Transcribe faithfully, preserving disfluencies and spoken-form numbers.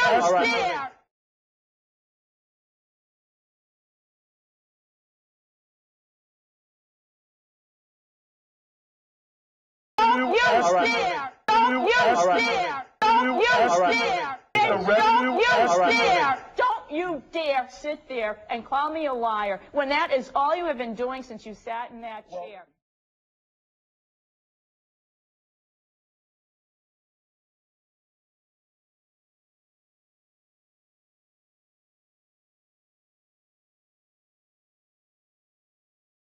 All right. dare! Don't you All right. dare! Don't you All right. dare! Don't you All right. dare! The Don't revenue- you All right. dare! Don't you dare sit there and call me a liar when that is all you have been doing since you sat in that chair.